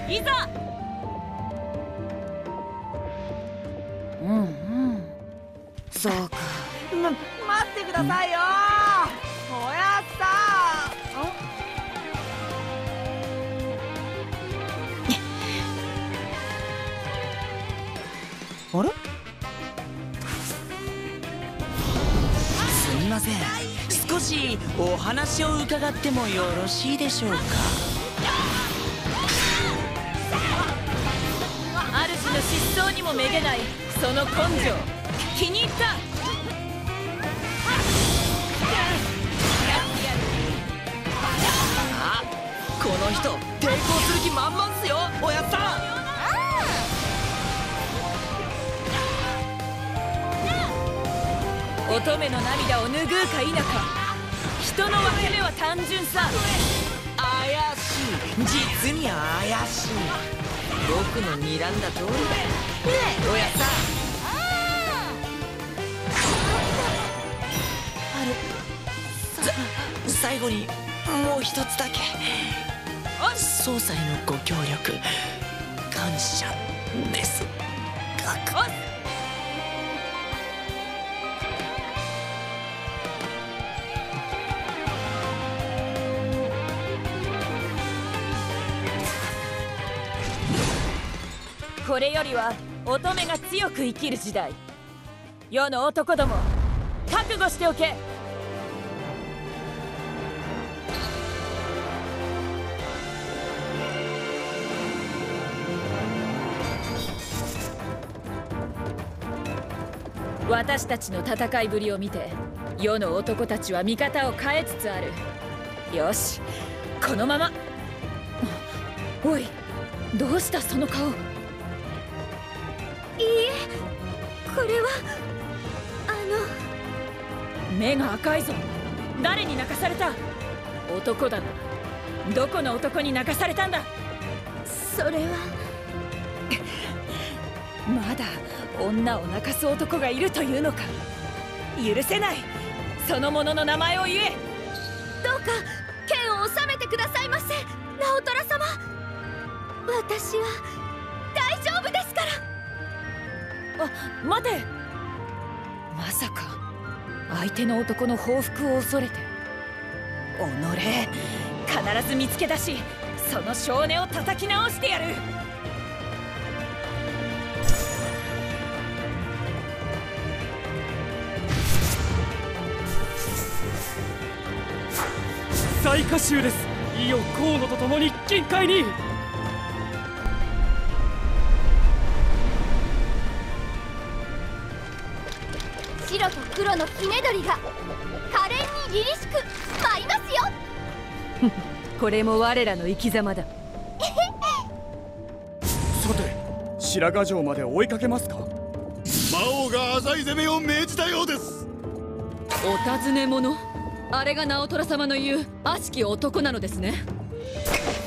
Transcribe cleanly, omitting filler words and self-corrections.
いざ。 そうか。 待ってくださいよおやっさあれ？すみません。少しお話を伺ってもよろしいでしょうか。 主の失踪にもめげないその根性、気に入った。 あ、この人抵抗する気満々っすよ、おやっさん。 乙女の涙を拭うか否か、人の分け目は単純さ。 怪しい、実に怪しい。僕の睨んだ通りだよ。おやっさん。最後にもう一つだけ。捜査へのご協力感謝です。 これよりは乙女が強く生きる時代。世の男ども、覚悟しておけ。私たちの戦いぶりを見て、世の男たちは見方を変えつつある。よし、このまま。おい、どうしたその顔。 いいえ、これは目が赤いぞ。誰に泣かされた？男だな。どこの男に泣かされたんだ？ それはまだ女を泣かす男がいるというのか。許せない。その者の名前を言え。 どうか剣を収めてくださいませ、直虎様。私は大丈夫ですから。 待て。まさか相手の男の報復を恐れて。必ず見つけ出し、その少年を叩き直してやる。 最下集です。いよ河野と共に金塊に。 白と黒のひねどりが可憐に凛々しく舞いますよ。 これも我らの生き様だ。 さて、白髪城まで追いかけますか？ 魔王が浅い攻めを命じたようです。 お尋ね者、あれが直虎様の言う悪しき男なのですね。